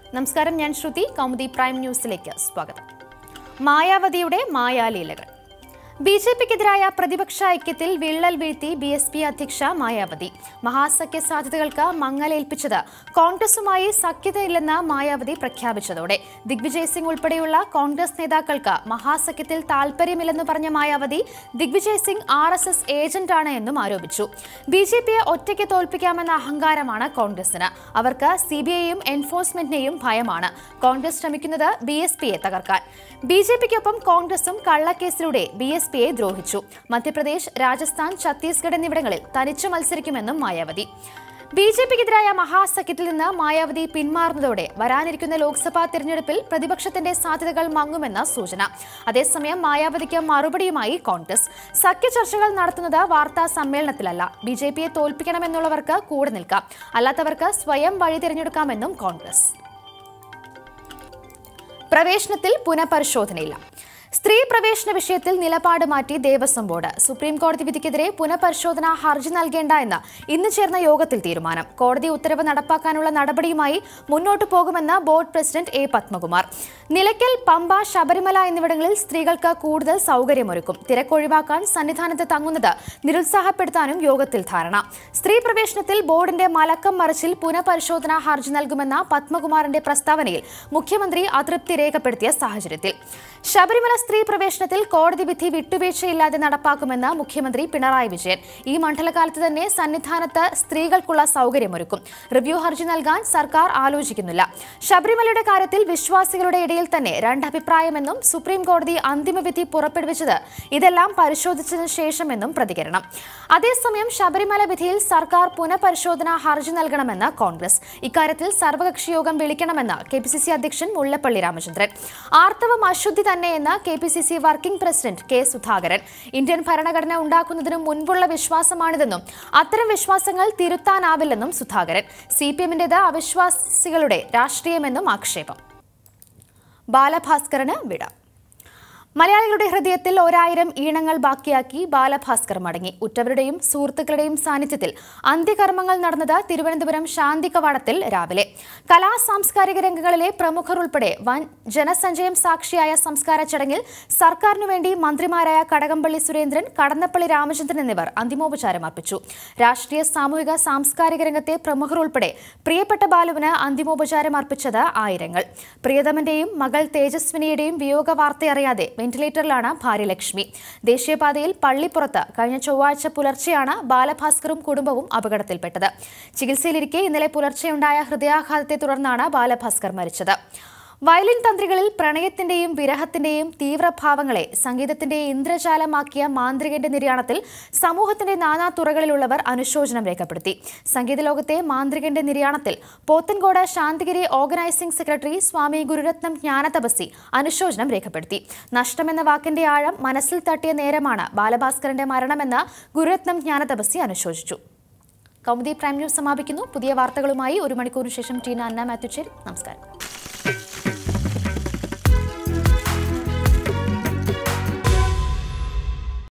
നമസ്കാരം, ഞാൻ ശ്രുതി. കൗമുദി പ്രൈം ന്യൂസിലേക്ക് സ്വാഗതം. മായാവതിയുടെ മായാലീലകൾ. ബിജെപിക്കെതിരായ പ്രതിപക്ഷ ഐക്യത്തിൽ വിള്ളൽ വീഴ്ത്തി ബിഎസ്പി അധ്യക്ഷ മായാവതി. മഹാസഖ്യ സാധ്യതകൾക്ക് മങ്ങലേൽപ്പിച്ചത് കോൺഗ്രസുമായി സഖ്യതയില്ലെന്ന് മായാവതി പ്രഖ്യാപിച്ചതോടെ ദിഗ്വിജയ് സിംഗ് ഉൾപ്പെടെയുള്ള കോൺഗ്രസ് നേതാക്കൾക്ക് മഹാസഖ്യത്തിൽ താൽപര്യമില്ലെന്ന് പറഞ്ഞ മായാവതി ദിഗ്വിജയ് സിംഗ് RSS ഏജന്റാണ് എന്നും ആരോപിച്ചു. ബിജെപിയെ ഒറ്റയ്ക്ക് തോൽപ്പിക്കാമെന്ന അഹങ്കാരമാണ് കോൺഗ്രസിന്. അവർക്ക് CBIയെയും എൻഫോഴ്സ്മെന്റിനെയും ഭയമാണ്. കോൺഗ്രസ് ശ്രമിക്കുന്നത് BSPയെ തകർക്കാൻ. ബിജെപിക്കൊപ്പം കോൺഗ്രസും കള്ളക്കേസിലൂടെ BSPയെ ദ്രോഹിച്ചു. മധ്യപ്രദേശ്, രാജസ്ഥാൻ, ഛത്തീസ്ഗഡ് എന്നിവിടങ്ങളിൽ തനിച്ചു മത്സരിക്കുമെന്നും മായാവതി. ബിജെപിക്കെതിരായ മഹാസഖ്യത്തിൽ നിന്ന് മായാവതി പിന്മാറുന്നതോടെ വരാനിരിക്കുന്ന ലോക്സഭാ തെരഞ്ഞെടുപ്പിൽ പ്രതിപക്ഷത്തിന്റെ സാധ്യതകൾ മങ്ങുമെന്ന സൂചന. അതേസമയം മായാവതിക്ക് മറുപടിയുമായി കോൺഗ്രസ്. സഖ്യ ചർച്ചകൾ നടത്തുന്നത് വാർത്താ സമ്മേളനത്തിലല്ല. ബിജെപിയെ തോൽപ്പിക്കണമെന്നുള്ളവർക്ക് കൂടെ നിൽക്കാം, അല്ലാത്തവർക്ക് സ്വയം വഴി തിരഞ്ഞെടുക്കാമെന്നും കോൺഗ്രസ്. പ്രവേശനത്തിൽ പുനഃപരിശോധനയില്ല. സ്ത്രീ പ്രവേശന വിഷയത്തിൽ നിലപാട് മാറ്റി ദേവസ്വം ബോർഡ്. സുപ്രീം കോടതി വിധിക്കെതിരെ പുനഃപരിശോധനാ ഹർജി നൽകേണ്ട എന്ന് ഇന്ന് ചേർന്ന യോഗത്തിൽ തീരുമാനം. കോടതി ഉത്തരവ് നടപ്പാക്കാനുള്ള നടപടിയുമായി മുന്നോട്ടു പോകുമെന്ന് board president A. Padmakumar. Nilakkal, Pamba, Sabarimala എന്നിവിടങ്ങളിൽ സ്ത്രീകൾക്ക് കൂടുതൽ സൗകര്യമൊരുക്കും. തിരക്കൊഴിവാക്കാൻ സന്നിധാനത്ത് തങ്ങുന്നത് നിരുത്സാഹപ്പെടുത്താനും യോഗത്തിൽ ധാരണ. സ്ത്രീ പ്രവേശനത്തിൽ ബോർഡിന്റെ മലക്കം മറിച്ചിൽ പുനഃപരിശോധനാ ഹർജി നൽകുമെന്ന പത്മകുമാറിന്റെ പ്രസ്താവനയിൽ മുഖ്യമന്ത്രി അതൃപ്തി രേഖപ്പെടുത്തിയ സാഹചര്യത്തിൽ ശബരിമല സ്ത്രീ പ്രവേശനത്തിൽ കോടതി വിധി വിട്ടുവീഴ്ചയില്ലാതെ നടപ്പാക്കുമെന്ന് മുഖ്യമന്ത്രി പിണറായി വിജയൻ. ഈ മണ്ഡലകാലത്ത് തന്നെ സന്നിധാനത്ത് സ്ത്രീകൾക്കുള്ള സൗകര്യമൊരുക്കും. റിവ്യൂ ഹർജി നൽകാൻ സർക്കാർ ആലോചിക്കുന്നില്ല. ശബരിമലയുടെ കാര്യത്തിൽ വിശ്വാസികളുടെ ഇടയിൽ തന്നെ രണ്ടഭിപ്രായമെന്നും സുപ്രീം കോടതി അന്തിമവിധി പുറപ്പെടുവിച്ചത് ഇതെല്ലാം പരിശോധിച്ചതിനു ശേഷമെന്നും പ്രതികരണം. അതേസമയം ശബരിമല വിധിയിൽ സർക്കാർ പുനഃപരിശോധനാ ഹർജി നൽകണമെന്ന് കോൺഗ്രസ്. ഇക്കാര്യത്തിൽ സർവകക്ഷി യോഗം വിളിക്കണമെന്ന് KPCC അധ്യക്ഷൻ മുല്ലപ്പള്ളി രാമചന്ദ്രൻ. ആർത്തവം അശുദ്ധി തന്നെയെന്ന് KPCC working president K. Sudhakaran. Indian ഭരണഘടന ഉണ്ടാക്കുന്നതിനു മുൻപുള്ള വിശ്വാസമാണിതെന്നും അത്തരം വിശ്വാസങ്ങൾ തിരുത്താനാവില്ലെന്നും സുധാകരൻ. CPMന്റേത് അവിശ്വാസികളുടെ രാഷ്ട്രീയമെന്നും ആക്ഷേപം. ബാലഭാസ്കറിന് വിട. മലയാളികളുടെ ഹൃദയത്തിൽ 1000 ഈണങ്ങൾ ബാക്കിയാക്കി ബാലഭാസ്കർ മടങ്ങി. ഉറ്റവരുടെയും സുഹൃത്തുക്കളുടെയും സാന്നിധ്യത്തിൽ അന്ത്യകർമ്മങ്ങൾ നടന്നത് തിരുവനന്തപുരം ശാന്തി കവാടത്തിൽ രാവിലെ. കലാ സാംസ്കാരിക രംഗങ്ങളിലെ പ്രമുഖർ ഉൾപ്പെടെ വൻ ജനസഞ്ചയം സാക്ഷിയായ സംസ്കാര ചടങ്ങിൽ സർക്കാരിനു വേണ്ടി മന്ത്രിമാരായ കടകംപള്ളി സുരേന്ദ്രൻ, കടന്നപ്പള്ളി രാമചന്ദ്രൻ എന്നിവർ അന്തിമോപചാരം അർപ്പിച്ചു. രാഷ്ട്രീയ, സാമൂഹിക, സാംസ്കാരിക രംഗത്തെ പ്രമുഖർ ഉൾപ്പെടെ പ്രിയപ്പെട്ട ബാലുവിന് അന്തിമോപചാരം അർപ്പിച്ചത് ആയിരങ്ങൾ. പ്രിയതമന്റെയും മകൾ തേജസ്വിനിയുടെയും വിയോഗ വാർത്തയറിയാതെ വെന്റിലേറ്ററിലാണ് ഭാര്യ ലക്ഷ്മി. ദേശീയപാതയിൽ പള്ളിപ്പുറത്ത് കഴിഞ്ഞ ചൊവ്വാഴ്ച പുലർച്ചെയാണ് ബാലഭാസ്കറും കുടുംബവും അപകടത്തിൽപ്പെട്ടത്. ചികിത്സയിലിരിക്കെ ഇന്നലെ പുലർച്ചെയുണ്ടായ ഹൃദയാഘാതത്തെ തുടർന്നാണ് ബാലഭാസ്കർ മരിച്ചത്. വയലിൻ തന്ത്രികളിൽ പ്രണയത്തിന്റെയും വിരഹത്തിന്റെയും തീവ്രഭാവങ്ങളെ സംഗീതത്തിന്റെ ഇന്ദ്രജാലമാക്കിയ മാന്ത്രികന്റെ നിര്യാണത്തിൽ സമൂഹത്തിന്റെ നാനാതുറകളിലുള്ളവർ അനുശോചനം രേഖപ്പെടുത്തി. സംഗീത ലോകത്തെ മാന്ത്രികന്റെ നിര്യാണത്തിൽ പോത്തൻകോട് ശാന്തിഗിരി ഓർഗനൈസിംഗ് സെക്രട്ടറി സ്വാമി ഗുരുരത്നം ജ്ഞാനതപസി അനുശോചനം രേഖപ്പെടുത്തി. നഷ്ടമെന്ന വാക്കിന്റെ ആഴം മനസ്സിൽ തട്ടിയ നേരമാണ് ബാലഭാസ്കറിന്റെ മരണമെന്ന് ഗുരുരത്നം ജ്ഞാനതപസി അനുശോചിച്ചു. കൗമുദി പ്രൈം ന്യൂസ് സമാപിക്കുന്നു. പുതിയ വാർത്തകളുമായി 1 മണിക്കൂറിന് ശേഷം ടീന അന്ന മാത്യു ചേരും. നമസ്കാരം.